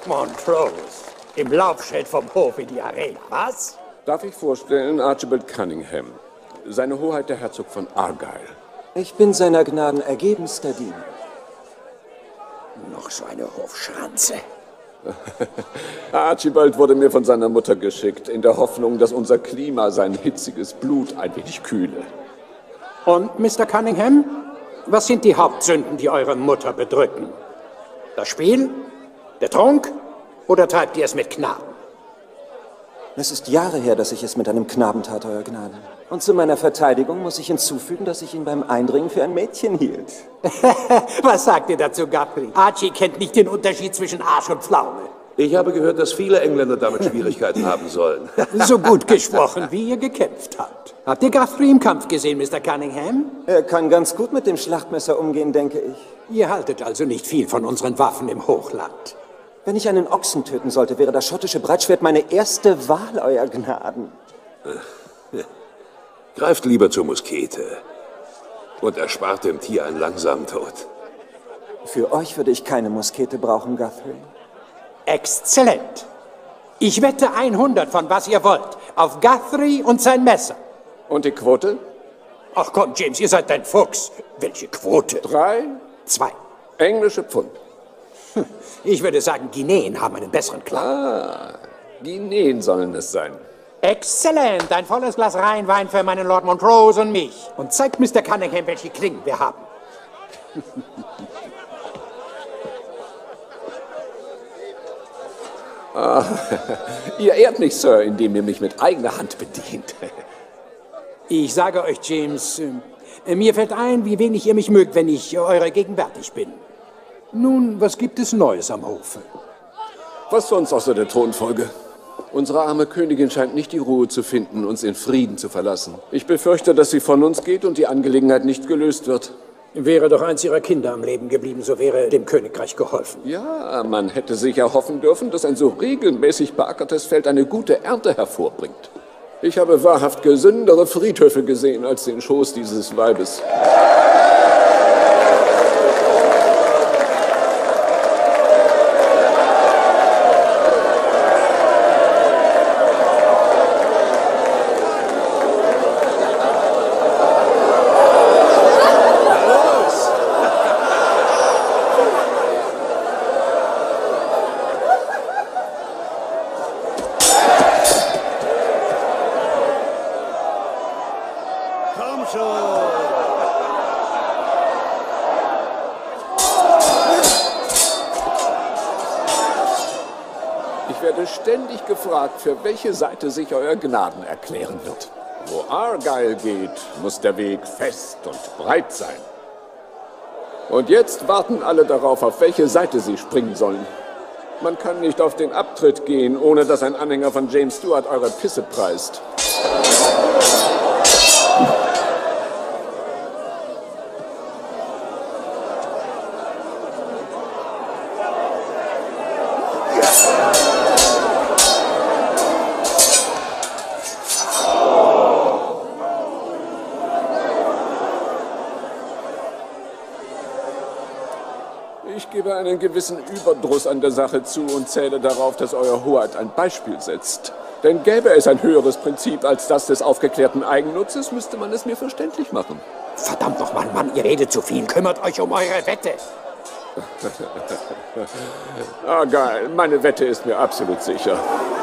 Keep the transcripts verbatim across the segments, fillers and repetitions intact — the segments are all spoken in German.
Montrose. Im Laufschritt vom Hof in die Arena, was? Darf ich vorstellen, Archibald Cunningham, seine Hoheit der Herzog von Argyle. Ich bin seiner Gnaden ergebenster Diener. Noch so eine Hofschranze. Archibald wurde mir von seiner Mutter geschickt, in der Hoffnung, dass unser Klima sein hitziges Blut ein wenig kühle. Und, Mister Cunningham, was sind die Hauptsünden, die eure Mutter bedrücken? Das Spiel? Der Trunk? Oder treibt ihr es mit Knaben? Es ist Jahre her, dass ich es mit einem Knaben tat, Euer Gnaden. Und zu meiner Verteidigung muss ich hinzufügen, dass ich ihn beim Eindringen für ein Mädchen hielt. Was sagt ihr dazu, Guthrie? Archie kennt nicht den Unterschied zwischen Arsch und Pflaume. Ich habe gehört, dass viele Engländer damit Schwierigkeiten haben sollen. So gut gesprochen, wie ihr gekämpft habt. Habt ihr Guthrie im Kampf gesehen, Mister Cunningham? Er kann ganz gut mit dem Schlachtmesser umgehen, denke ich. Ihr haltet also nicht viel von unseren Waffen im Hochland. Wenn ich einen Ochsen töten sollte, wäre das schottische Breitschwert meine erste Wahl, Euer Gnaden. Greift lieber zur Muskete und erspart dem Tier einen langsamen Tod. Für euch würde ich keine Muskete brauchen, Guthrie. Exzellent. Ich wette hundert von was ihr wollt. Auf Guthrie und sein Messer. Und die Quote? Ach komm, James, ihr seid ein Fuchs. Welche Quote? Drei? Zwei. Englische Pfund. Ich würde sagen, Guineen haben einen besseren Klang. Ah, Guineen sollen es sein. Exzellent. Ein volles Glas Rheinwein für meinen Lord Montrose und mich. Und zeigt Mister Cunningham, welche Klingen wir haben. Ah, ihr ehrt mich, Sir, indem ihr mich mit eigener Hand bedient. Ich sage euch, James, äh, mir fällt ein, wie wenig ihr mich mögt, wenn ich eure gegenwärtig bin. Nun, was gibt es Neues am Hofe? Was sonst außer der Thronfolge? Unsere arme Königin scheint nicht die Ruhe zu finden, uns in Frieden zu verlassen. Ich befürchte, dass sie von uns geht und die Angelegenheit nicht gelöst wird. Wäre doch eins ihrer Kinder am Leben geblieben, so wäre dem Königreich geholfen. Ja, man hätte sich erhoffen dürfen, dass ein so regelmäßig beackertes Feld eine gute Ernte hervorbringt. Ich habe wahrhaft gesündere Friedhöfe gesehen als den Schoß dieses Weibes. Ständig gefragt, für welche Seite sich Euer Gnaden erklären wird. Wo Argyle geht, muss der Weg fest und breit sein. Und jetzt warten alle darauf, auf welche Seite sie springen sollen. Man kann nicht auf den Abtritt gehen, ohne dass ein Anhänger von James Stewart eure Pisse preist. Ich gebe einen gewissen Überdruss an der Sache zu und zähle darauf, dass Euer Hoheit ein Beispiel setzt. Denn gäbe es ein höheres Prinzip als das des aufgeklärten Eigennutzes, müsste man es mir verständlich machen. Verdammt nochmal, Mann, ihr redet zu viel. Kümmert euch um eure Wette. Ah, geil. Meine Wette ist mir absolut sicher.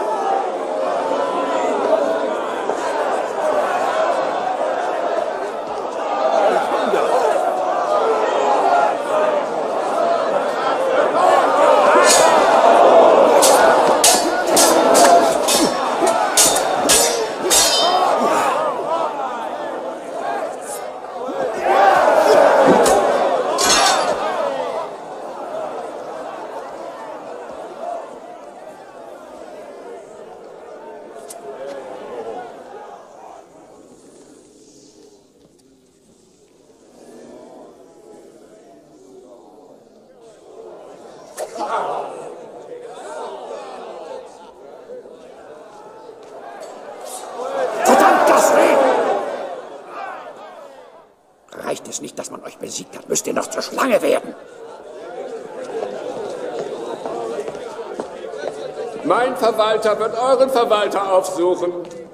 Reicht es nicht, dass man euch besiegt hat, müsst ihr noch zur Schlange werden. Mein Verwalter wird euren Verwalter aufsuchen.